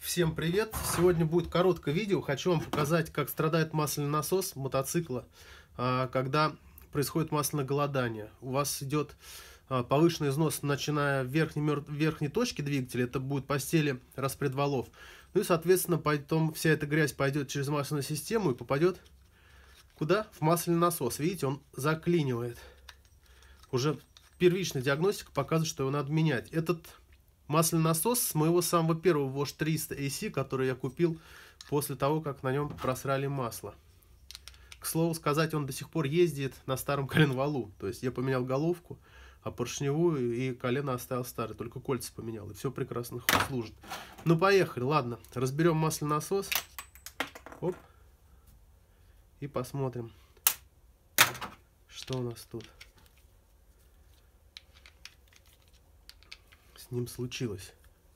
Всем привет! Сегодня будет короткое видео. Хочу вам показать, как страдает масляный насос мотоцикла, когда происходит масляное голодание. У вас идет повышенный износ, начиная в верхней точке двигателя, это будет постели распредвалов. Ну и, соответственно, потом вся эта грязь пойдет через масляную систему и попадет куда? В масляный насос. Видите, он заклинивает. Уже первичная диагностика показывает, что его надо менять. Этот масляный насос с моего самого первого Wash 300 AC, который я купил после того, как на нем просрали масло. К слову сказать, он до сих пор ездит на старом коленвалу. То есть я поменял головку, а поршневую и колено оставил старое, только кольца поменял. И все прекрасно служит. Ну поехали, ладно, разберем масляный насос. Оп. И посмотрим, что у нас тут с ним случилось.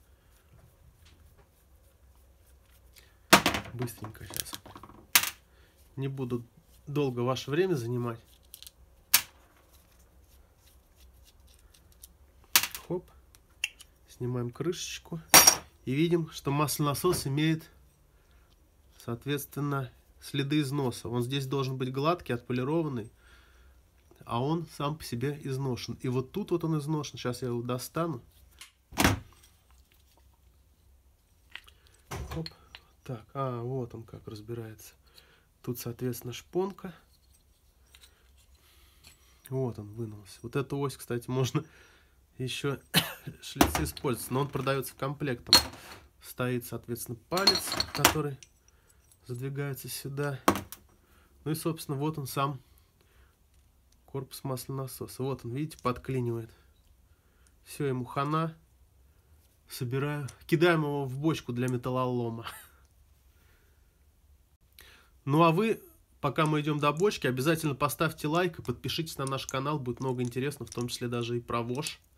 Быстренько сейчас. Не буду долго ваше время занимать. Хоп. Снимаем крышечку. И видим, что маслонасос имеет, соответственно, следы износа. Он здесь должен быть гладкий, отполированный. А он сам по себе изношен. И вот тут вот он изношен. Сейчас я его достану. Оп. Так, вот он как разбирается. Тут, соответственно, шпонка. Вот он вынулся. Вот эту ось, кстати, можно еще шлицы использовать. Но он продается комплектом. Стоит, соответственно, палец, который задвигается сюда. Ну и, собственно, вот он сам корпус маслонасоса. Вот он, видите, подклинивает. Все, ему хана. Собираю. Кидаем его в бочку для металлолома. Ну а вы, пока мы идем до бочки, обязательно поставьте лайк и подпишитесь на наш канал. Будет много интересного, в том числе даже и про Wash.